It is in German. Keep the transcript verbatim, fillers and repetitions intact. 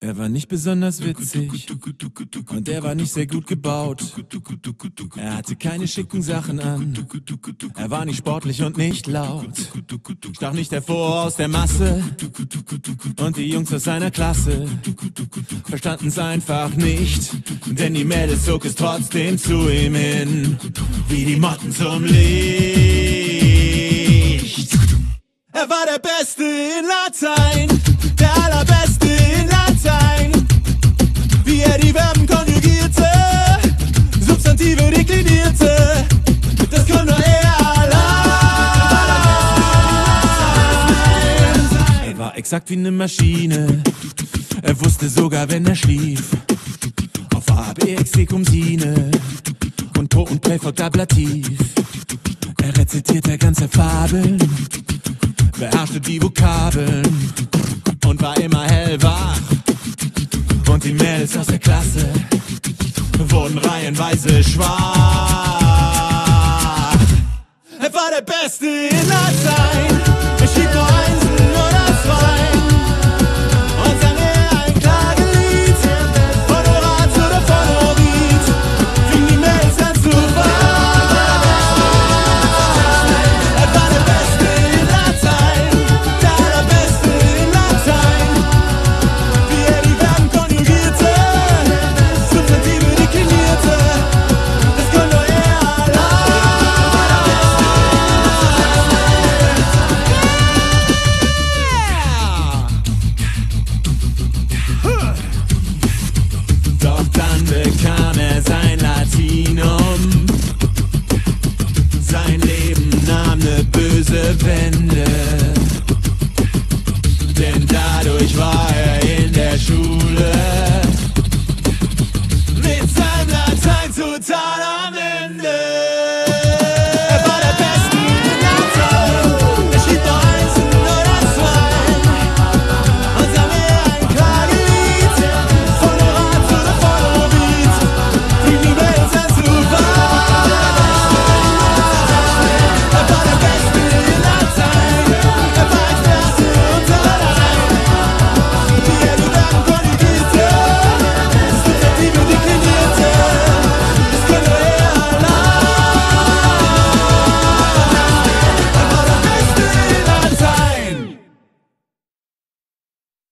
Er war nicht besonders witzig und er war nicht sehr gut gebaut. Er hatte keine schicken Sachen an, er war nicht sportlich und nicht laut. Stach nicht hervor aus der Masse und die Jungs aus seiner Klasse verstanden's einfach nicht, denn die Mädels zog es trotzdem zu ihm hin, wie die Motten zum Licht. Er war der Beste in Latein, der Allerbeste in Latein. Wie er die Verben konjugierte, Substantive deklinierte, das kann nur er allein. Er war exakt wie eine Maschine, er wusste sogar, wenn er schlief. Auf A, B, X, C, Kumsine und Pro und Play folgt Ablativ. Er rezitierte ganze Fabeln, beherrschte die Vokabeln und war immer hellwach. Und die Mädels aus der Klasse wurden reihenweise schwach. Er war der Beste in Latein, er schrieb nur Einsen oder zwei und sang er ein Klagelied von Horaz oder von Ovid, fing die Mädels an zu weinen. Er war der Beste in Latein, der Allerbeste in Latein. Wie er die Verben konjugierte, Substantive deklinierte, das kann nur er allein. Doch dann bekam er sein Latinum. Sein Leben nahm ne böse Wende.